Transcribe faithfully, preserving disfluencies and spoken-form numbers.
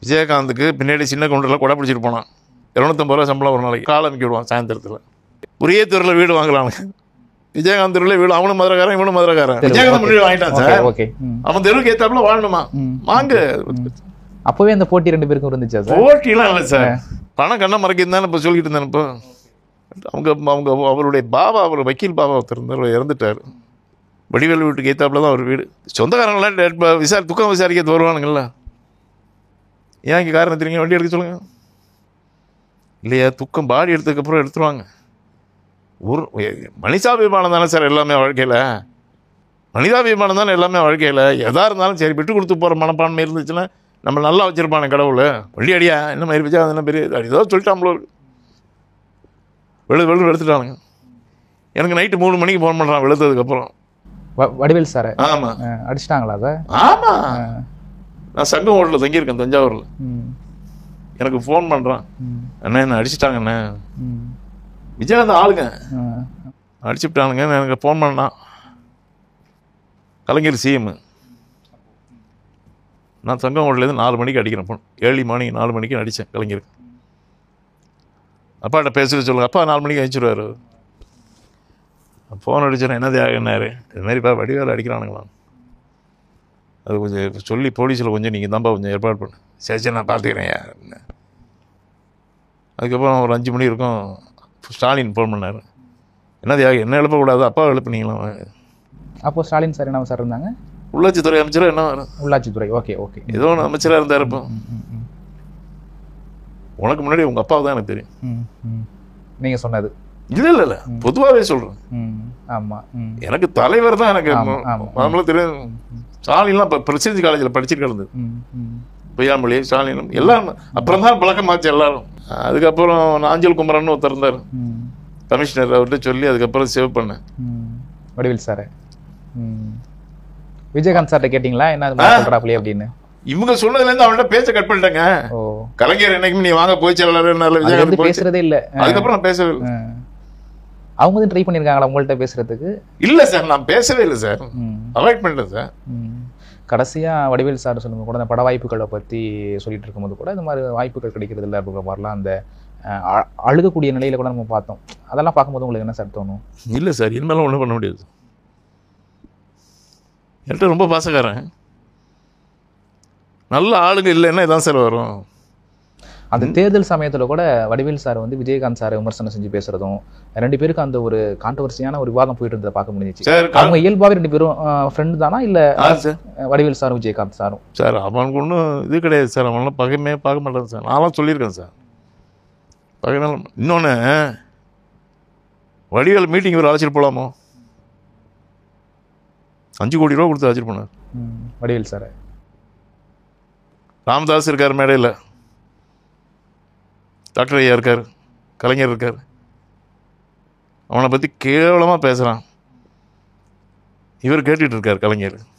விஜயகாந்துக்கு பின்னாடி சின்ன கவுண்டரில் கொடை பிடிச்சிட்டு போனான். இரநூத்தம்பது ரூபா சம்பளம் ஒரு நாளைக்கு. கால் அமைக்கி விடுவான் சாயந்தரத்தில். ஒரே தெருவில் வீடு வாங்கலாங்க. விஜயகாந்த் தெருவில் வீடு, அவனும் மதுரக்காரன் இவனும் மதுரக்காரன். விஜயகாந்த் முன்னாடி வாங்கிட்டான் சார். அவன் தெருவுக்கு ஏற்றாப்புல வாழணுமா வாங்க. அப்பவே அந்த போட்டி ரெண்டு பேருக்கும் இருந்துச்சா சார்? போட்டிலாம் இல்லை சார். பணம் கண்ணை மறைக்கிருந்தானே இப்போ சொல்லிட்டு இருந்தேன். இப்போ அவங்க அவங்க அவருடைய பாபா, அவர் வக்கீல் பாபா ஒருத்தர் இருந்தார், இறந்துட்டார். வடிவேலு வீட்டுக்கு ஏற்றாப்புல தான் அவர் வீடு. சொந்தக்காரங்களாம் விசாரி துக்கம் விசாரிக்க வருவானுங்கள. ஏன் இங்கே காரணம் தெரியுங்க, வண்டி எடுக்க சொல்லுங்க. இல்லையா, துக்கம் பாடி எடுத்ததுக்கப்புறம் எடுத்துருவாங்க. ஒரு மனிதாபிமானம் தானே சார் எல்லாமே வாழ்க்கையில். மனிதாபிமானம் தானே எல்லாமே வாழ்க்கையில். எதாக இருந்தாலும் சரி விட்டு கொடுத்து போகிற மனப்பான்மை இருந்துச்சுன்னா நம்ம நல்லா வச்சுருப்பானே கடவுள். வண்டி அடியா என்ன மாதிரி வச்சா என்ன பெரிய ஏதோ சொல்லிட்டாங்களோ. வெளு வெளு எடுத்துட்டானுங்க. எனக்கு நைட்டு மூணு மணிக்கு ஃபோன் பண்ணுறான் வெளுத்ததுக்கப்புறம். வடிவேல் சார்? ஆமாம். அடிச்சிட்டாங்களா சார்? ஆமாம். நான் சங்கம் ஹோட்டலில் தங்கியிருக்கேன் தஞ்சாவூரில். எனக்கு ஃபோன் பண்ணுறான், அண்ணா என்ன அடிச்சிட்டாங்கண்ணே. விஜயகாந்த் ஆளுங்க அடிச்சுட்டானுங்க. எனக்கு ஃபோன் பண்ணான். கலைஞர் சிஎம். நான் சங்கம் ஹோட்டலேருந்து நாலு மணிக்கு அடிக்கிறேன் ஃபோன். ஏழு மணி நாலு மணிக்கு அடித்தேன் கலைஞருக்கு. அப்பாட்ட பேசுகிற சொல்லுங்கள். அப்பா நாலு மணிக்கு அடிச்சிடுவார். ஃபோன் அடிச்சேன். என்னது ஆகுனாரு, இதுமாரிப்பா வடிவேல் அடிக்கிறானுங்களாம். அது கொஞ்சம் சொல்லி போலீஸில் கொஞ்சம் நீங்கள் தான்ப்பா கொஞ்சம் ஏற்பாடு பண்ணு. சரி சரி நான் பார்த்துக்கிறேன். அதுக்கப்புறம் ஒரு அஞ்சு மணி இருக்கும் ஸ்டாலின் ஃபோன் பண்ணார். என்னது என்ன எழுப்பக்கூடாது, அப்பா எழுப்புனீங்களா? அப்போது ஸ்டாலின் சார் என்ன சார் இருந்தாங்க? உள்ளாட்சித்துறை அமைச்சராக என்ன உள்ளாட்சித்துறை. Okay okay. ஏதோ ஒன்று அமைச்சராக இருந்தார். இப்போ உனக்கு முன்னாடி உங்கள் அப்பாவை தான் எனக்கு தெரியும். நீங்கள் சொன்னது இல்லை இல்லை இல்லை பொதுவாகவே சொல்கிறேன். ஆமாம். எனக்கு தலைவர் தான் எனக்கு நம்மளும் தெரியும். ஸ்டாலின்லாம் இப்போ பிரசிடென்சி காலேஜில் படிச்சுட்டு கிடந்தது. பொய்யாமொழி ஸ்டாலினும் எல்லாம் அப்புறம் தான் பழக்கமாச்சு எல்லாரும். அதுக்கப்புறம் நாஞ்சல் குமரன் ஒருத்தர் இருந்தார் கமிஷனர், அவர்கிட்ட சொல்லி அதுக்கப்புறம் சேவ் பண்ணேன். வடிவேல் சார். விஜயகாந்த் சார்ட்ட கேட்டிங்களா என்ன சொல்றாப்ல அப்படின்னு? இவங்க சொன்னதுலேருந்து அவன்கிட்ட பேச்ச கட் பண்ணிட்டாங்க. கலைஞர் என்னைக்குமே நீ வாங்க போய் செல்லாரு விஜயகாந்த் பேசுறதே இல்லை. அதுக்கப்புறம் நான் பேசவே இல்லை. அவங்க வந்து ட்ரை பண்ணியிருக்காங்களா உங்கள்கிட்ட பேசுறதுக்கு? இல்லை சார், நான் பேசவே இல்லை சார், அவாய்ட் பண்ணிட்டேன் சார். கடைசியாக வடிவேல் சார் சொல்லுங்க கூட அந்த பட வாய்ப்புகளை பற்றி சொல்லிட்டு இருக்கும்போது கூட இந்த மாதிரி வாய்ப்புகள் கிடைக்கிறது இல்லை அப்படிங்கிற மாதிரிலாம் அந்த அழுகக்கூடிய நிலையில கூட நம்ம பார்த்தோம். அதெல்லாம் பார்க்கும்போது உங்களுக்கு என்ன சார் தோணும்? இல்லை சார், இனிமேலும் ஒன்றும் பண்ண முடியாது. என்கிட்ட ரொம்ப பாசக்காரன், நல்ல ஆளுங்க இல்லைன்னா இதான் சார் வரும். அந்த தேர்தல் சமயத்தில் கூட வடிவேல் சார் வந்து விஜயகாந்த் சாரை விமர்சனம் செஞ்சு பேசுறதும் ரெண்டு பேருக்கு அந்த ஒரு கான்ட்ரவர்சியான ஒரு விவாதம் போயிட்டு இருந்ததை பார்க்க முடிஞ்சிச்சு. அவங்க இயல்பாகவே ரெண்டு பேரும் ஃப்ரெண்டு தானா இல்லை வடிவேல் சாரும் விஜயகாந்த் சாரும்? சார் அவனுக்கு ஒன்றும் இது கிடையாது சார், அவனெல்லாம் பகைமே பார்க்க மாட்டேன் சார். நான்லாம் சொல்லியிருக்கேன் சார் பகைனால. இன்னொன்று வடிவேல் மீட்டிங் ஒரு அழைச்சிட்டு போகலாமோ? அஞ்சு கோடி ரூபா கொடுத்து அழைச்சிட்டு போனார் வடிவேல் சார். ராமதாஸ் இருக்கார் மேடையில், டாக்டர் ஐயா இருக்கார், கலைஞர் இருக்கார். அவனை பற்றி கேவலமாக பேசுகிறான். இவர் கேட்டுட்டு இருக்கார் கலைஞர்.